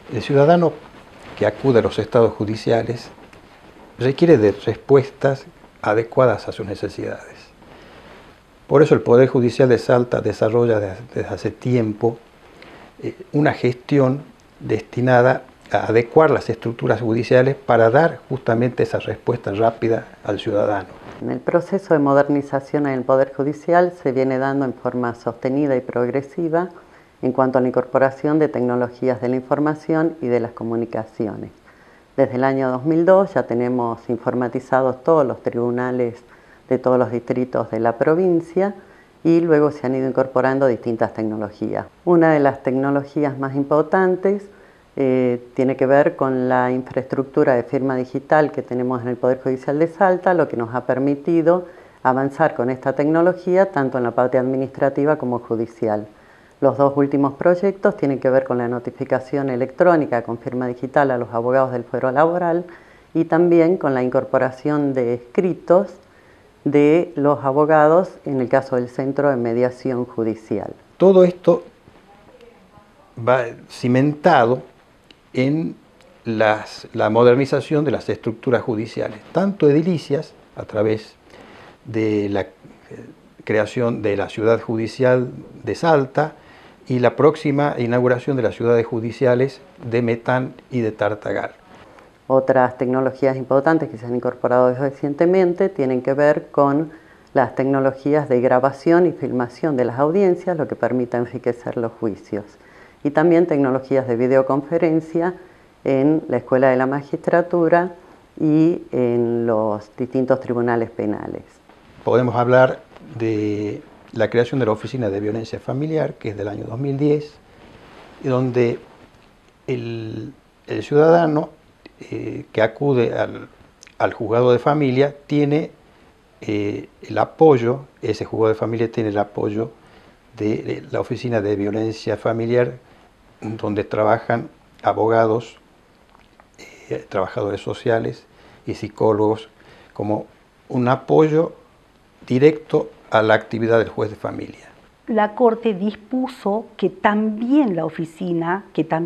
El ciudadano que acude a los estados judiciales requiere de respuestas adecuadas a sus necesidades. Por eso el Poder Judicial de Salta desarrolla desde hace tiempo una gestión destinada a adecuar las estructuras judiciales para dar justamente esa respuesta rápida al ciudadano. El proceso de modernización en el Poder Judicial se viene dando en forma sostenida y progresiva en cuanto a la incorporación de tecnologías de la información y de las comunicaciones. Desde el año 2002 ya tenemos informatizados todos los tribunales de todos los distritos de la provincia y luego se han ido incorporando distintas tecnologías. Una de las tecnologías más importantes tiene que ver con la infraestructura de firma digital que tenemos en el Poder Judicial de Salta, lo que nos ha permitido avanzar con esta tecnología tanto en la parte administrativa como judicial. Los dos últimos proyectos tienen que ver con la notificación electrónica con firma digital a los abogados del fuero laboral y también con la incorporación de escritos de los abogados en el caso del Centro de Mediación Judicial. Todo esto va cimentado en la modernización de las estructuras judiciales, tanto edilicias a través de la creación de la Ciudad Judicial de Salta y la próxima inauguración de las ciudades judiciales de Metán y de Tartagal. Otras tecnologías importantes que se han incorporado recientemente tienen que ver con las tecnologías de grabación y filmación de las audiencias, lo que permite enriquecer los juicios. Y también tecnologías de videoconferencia en la Escuela de la Magistratura y en los distintos tribunales penales. Podemos hablar de la creación de la Oficina de Violencia Familiar, que es del año 2010, y donde el ciudadano que acude al juzgado de familia tiene el apoyo, ese juzgado de familia tiene el apoyo de la Oficina de Violencia Familiar, donde trabajan abogados, trabajadores sociales y psicólogos como un apoyo directo a la actividad del juez de familia. La Corte dispuso que también en la oficina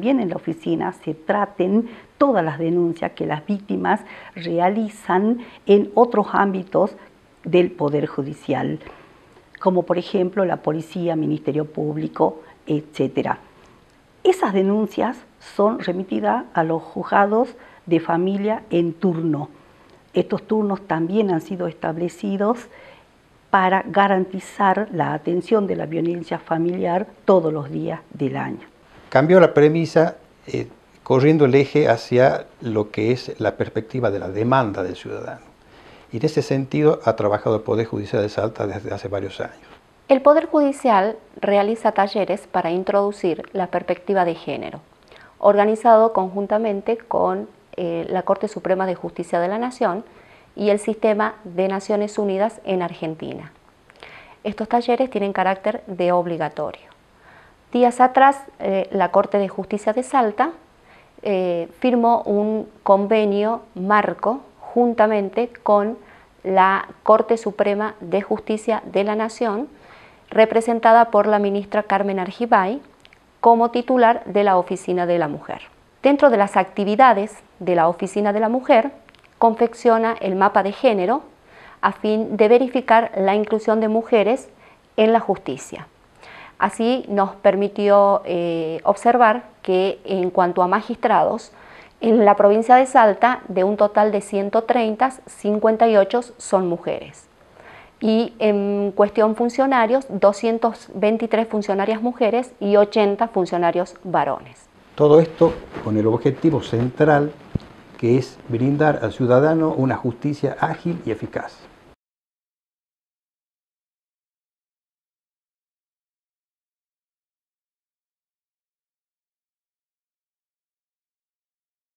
se traten todas las denuncias que las víctimas realizan en otros ámbitos del Poder Judicial, como por ejemplo la policía, Ministerio Público, etc. Esas denuncias son remitidas a los juzgados de familia en turno. Estos turnos también han sido establecidos para garantizar la atención de la violencia familiar todos los días del año. Cambió la premisa corriendo el eje hacia lo que es la perspectiva de la demanda del ciudadano. Y en ese sentido ha trabajado el Poder Judicial de Salta desde hace varios años. El Poder Judicial realiza talleres para introducir la perspectiva de género, organizado conjuntamente con la Corte Suprema de Justicia de la Nación y el Sistema de Naciones Unidas en Argentina. Estos talleres tienen carácter de obligatorio. Días atrás, la Corte de Justicia de Salta firmó un convenio marco juntamente con la Corte Suprema de Justicia de la Nación, representada por la ministra Carmen Argibay, como titular de la Oficina de la Mujer. Dentro de las actividades de la Oficina de la Mujer, confecciona el mapa de género a fin de verificar la inclusión de mujeres en la justicia. Así nos permitió observar que en cuanto a magistrados, en la provincia de Salta, de un total de 130, 58 son mujeres. Y en cuestión funcionarios, 223 funcionarias mujeres y 80 funcionarios varones. Todo esto con el objetivo central que es brindar al ciudadano una justicia ágil y eficaz.